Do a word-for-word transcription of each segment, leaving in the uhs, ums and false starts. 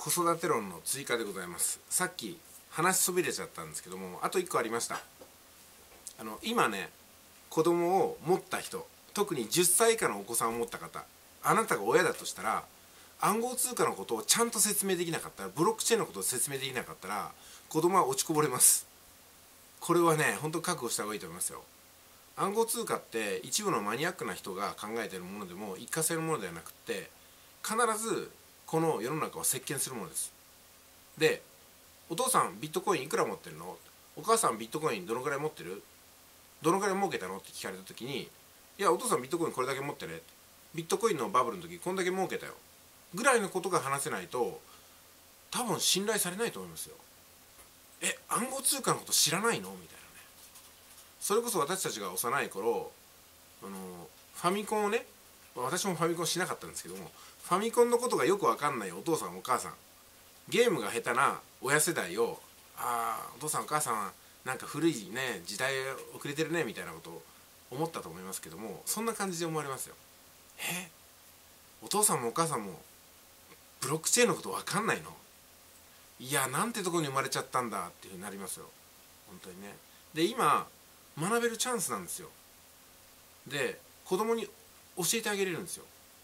子育て論の追加でございます。さっき話しそびれちゃったんですけども、あといっこありました。あの今ね、子供を持った人、特にじゅっさい以下のお子さんを持った方、あなたが親だとしたら、暗号通貨のことをちゃんと説明できなかったら、ブロックチェーンのことを説明できなかったら、子供は落ちこぼれます。これはね、本当に覚悟した方がいいと思いますよ。暗号通貨って一部のマニアックな人が考えているものでも一過性のものではなくって、必ずこの世の中を席巻するものです。で、お父さんビットコインいくら持ってるの？お母さんビットコインどのくらい持ってる？どのくらい儲けたのって聞かれた時に、いやお父さんビットコインこれだけ持ってね、ビットコインのバブルの時こんだけ儲けたよぐらいのことが話せないと、多分信頼されないと思いますよ。え、暗号通貨のこと知らないのみたいなね。それこそ私たちが幼い頃、あのファミコンをね、私もファミコンしなかったんですけども、ファミコンのことがよく分かんないお父さんお母さん、ゲームが下手な親世代を、ああお父さんお母さんはなんか古いね時代遅れてるねみたいなことを思ったと思いますけども、そんな感じで思われますよ。え、お父さんもお母さんもブロックチェーンのこと分かんないの？いや、なんてとこに生まれちゃったんだっていうふうになりますよ、本当にね。で、今学べるチャンスなんですよ。で、子供に教えてあげれるんですよ。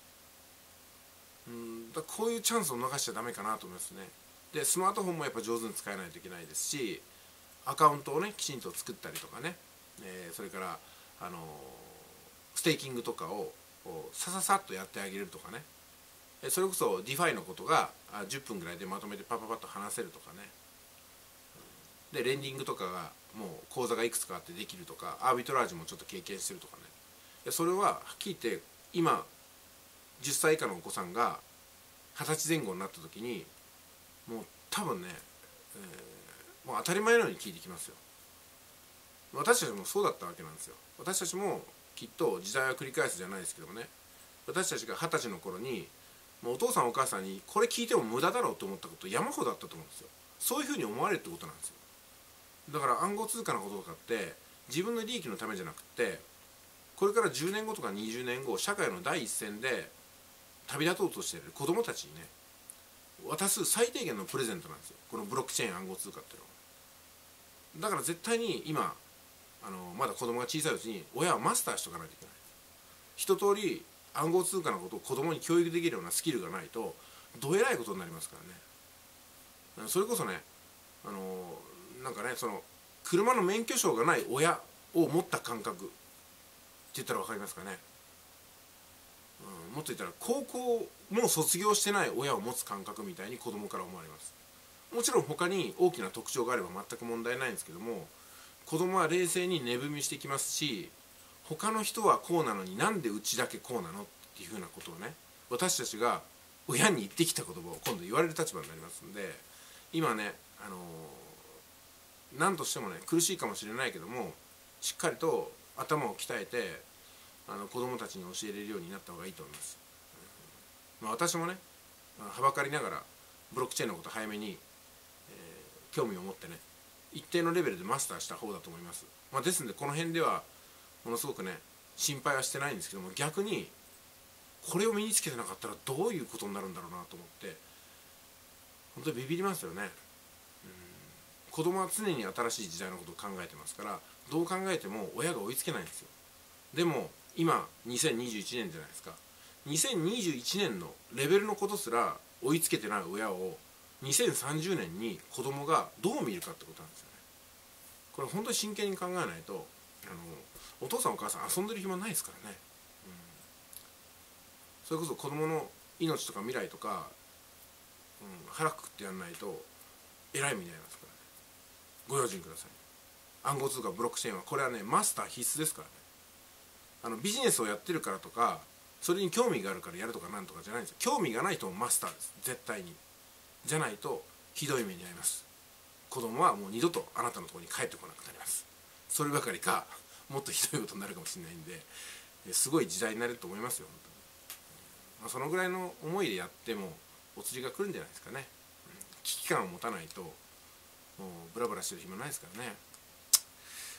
うんだこういうチャンスを逃しちゃダメかなと思いますね。で、スマートフォンもやっぱ上手に使えないといけないですし、アカウントをねきちんと作ったりとかね、えー、それから、あのー、ステーキングとかをさささっとやってあげるとかね、それこそディファイのことがじゅっぷんぐらいでまとめてパパパッと話せるとかね、でレンディングとかがもう講座がいくつかあってできるとか、アービトラージもちょっと経験してるとかね、それははっきり言って今じゅっさい以下のお子さんがはたちぜん後になった時にもう多分ね、えー、もう当たり前のように聞いてきますよ。私たちもそうだったわけなんですよ。私たちもきっと時代は繰り返すじゃないですけどもね、私たちがはたちの頃にもうお父さんお母さんにこれ聞いても無駄だろうと思ったこと山ほどあったと思うんですよ。そういうふうに思われるってことなんですよ。だから暗号通貨のこととかって自分の利益のためじゃなくて、これからじゅうねんごとかにじゅうねんご社会の第一線で旅立とうとしている子どもたちにね渡す最低限のプレゼントなんですよ、このブロックチェーン暗号通貨っていうのは。だから絶対に今あのまだ子供が小さいうちに親はマスターしとかないといけない。一通り暗号通貨のことを子供に教育できるようなスキルがないとどえらいことになりますからね。それこそね、あのなんかね、その車の免許証がない親を持った感覚って言ったら分かりますかね。うん、もっと言ったら高校も卒業してない親を持つ感覚みたいに子供から思われます。もちろん他に大きな特徴があれば全く問題ないんですけども、子供は冷静に値踏みしてきますし、他の人はこうなのになんでうちだけこうなのっていうふうなことをね、私たちが親に言ってきた言葉を今度言われる立場になりますんで、今ね、あのー、何としてもね苦しいかもしれないけども、しっかりと頭を鍛えてあの子供たちに教えれるようになった方がいいと思います。まあ、私もねはばかりながらブロックチェーンのこと早めに、えー、興味を持ってね一定のレベルでマスターした方だと思います。まあ、ですのでこの辺ではものすごくね心配はしてないんですけども、逆にこれを身につけてなかったらどういうことになるんだろうなと思って本当にビビりますよね。うん、子供は常に新しい時代のことを考えてますから、どう考えても親が追いつけないんですよ。でも今にせんにじゅういちねんじゃないですか。にせんにじゅういちねんのレベルのことすら追いつけてない親をにせんさんじゅうねんに子供がどう見るかってことなんですよね。これ本当に真剣に考えないと、あのお父さんお母さん遊んでる暇ないですからね。うん、それこそ子供の命とか未来とか、うん、腹くくってやんないとえらい目に遭いますからね。ご用心ください。暗号通貨ブロックチェーンはこれはねマスター必須ですからね。あのビジネスをやってるからとかそれに興味があるからやるとかなんとかじゃないんですよ。興味がない人もマスターです、絶対に。じゃないとひどい目に遭います。子供はもう二度とあなたのところに帰ってこなくなります。そればかりかもっとひどいことになるかもしれないんで、すごい時代になると思いますよ本当に。まあ、そのぐらいの思いでやってもお釣りが来るんじゃないですかね。危機感を持たないともうブラブラしてる暇ないですからね。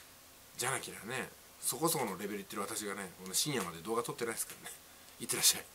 じゃなきゃね、そこそこのレベルいってる私がね、この深夜まで動画撮ってないですからね。いってらっしゃい。